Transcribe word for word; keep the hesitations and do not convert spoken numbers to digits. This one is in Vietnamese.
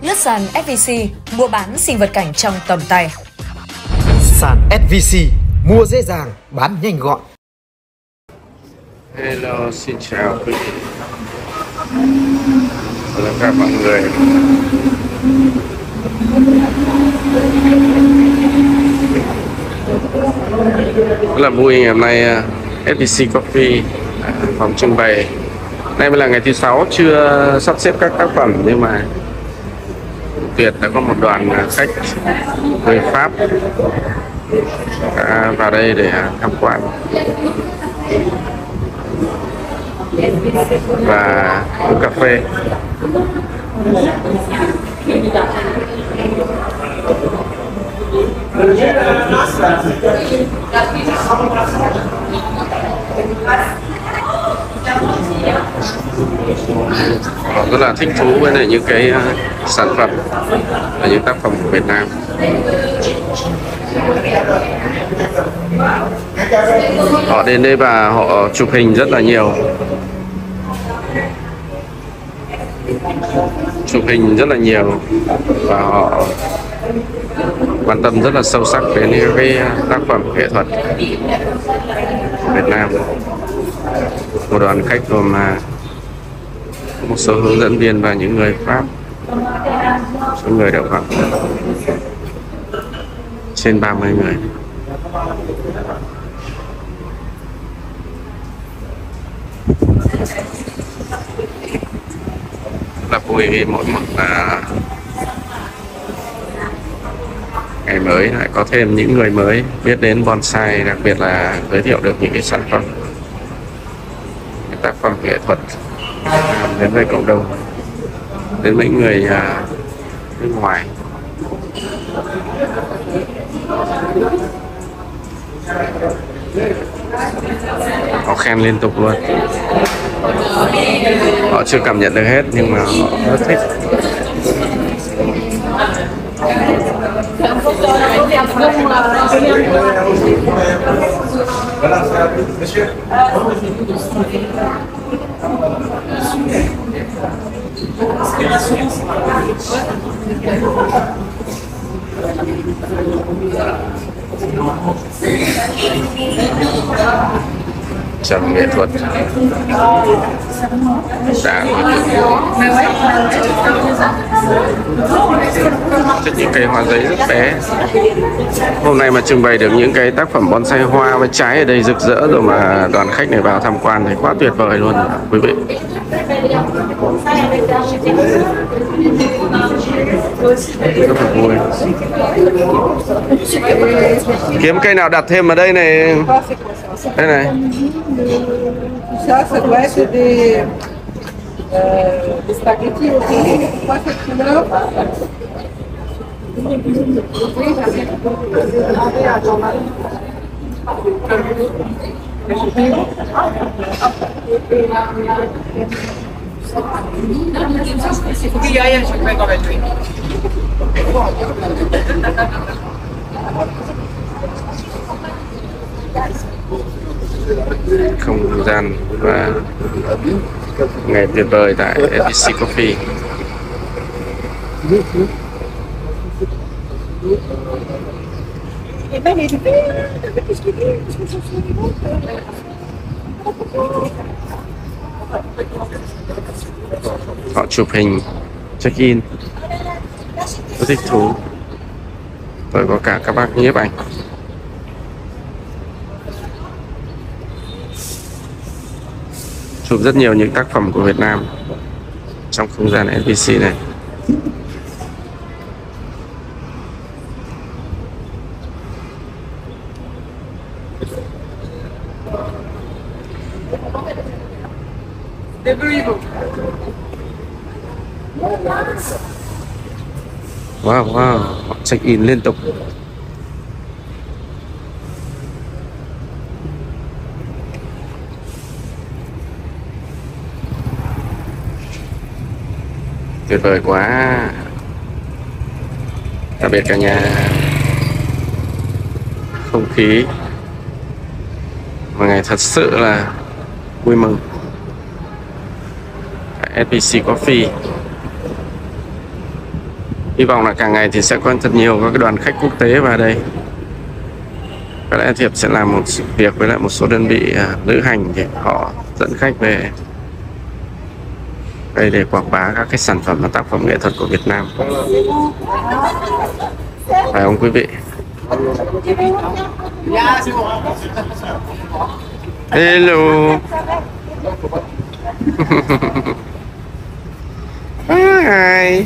Lướt sàn ét vê xê, mua bán sinh vật cảnh trong tầm tay. Sàn ét vê xê, mua dễ dàng, bán nhanh gọn. Hello, xin chào quý vị và các mọi người. Rất là vui ngày hôm nay ét vê xê Coffee phòng trưng bày. Nay mới là ngày thứ sáu, chưa sắp xếp các tác phẩm nhưng mà tuyệt đã có một đoàn khách người Pháp đã vào đây để tham quan và uống cà phê. Họ rất là thích thú với lại những cái sản phẩm và những tác phẩm của Việt Nam. Họ đến đây và họ chụp hình rất là nhiều, chụp hình rất là nhiều và họ quan tâm rất là sâu sắc đến những cái tác phẩm nghệ thuật Việt Nam. Một đoàn khách gồm một số hướng dẫn viên và những người Pháp, số người đều khoảng trên ba mươi người. Là vui vì mỗi một là ngày mới lại có thêm những người mới biết đến bonsai, đặc biệt là giới thiệu được những cái sản phẩm, cái tác phẩm nghệ thuật đến với cộng đồng, đến với người à, nước ngoài. Họ khen liên tục luôn. Họ chưa cảm nhận được hết nhưng mà họ rất thích. Trong nghệ thuật đã chất những cây hoa giấy rất bé. Hôm nay mà trưng bày được những cái tác phẩm bonsai hoa với trái ở đây rực rỡ rồi mà đoàn khách này vào tham quan thì quá tuyệt vời luôn quý vị. Rất là vui. Kiếm cây nào đặt thêm ở đây này. Đây này. Không gian và ngày tuyệt vời tại ét vê xê Coffee. Họ chụp hình check in rất thích thú, rồi có cả các bác nhiếp ảnh. Chụp rất nhiều những tác phẩm của Việt Nam trong không gian ét vê xê này. Wow, wow, họ check in liên tục. Tuyệt vời quá. Đặc biệt cả nhà, không khí một ngày thật sự là vui mừng. ét vê xê Coffee Hy vọng là càng ngày thì sẽ có thật nhiều các cái đoàn khách quốc tế vào đây. Có lẽ Thiệp sẽ làm một việc với lại một số đơn vị à, lữ hành thì họ dẫn khách về đây để quảng bá các cái sản phẩm và tác phẩm nghệ thuật của Việt Nam. Phải không quý vị? Hello. Hi.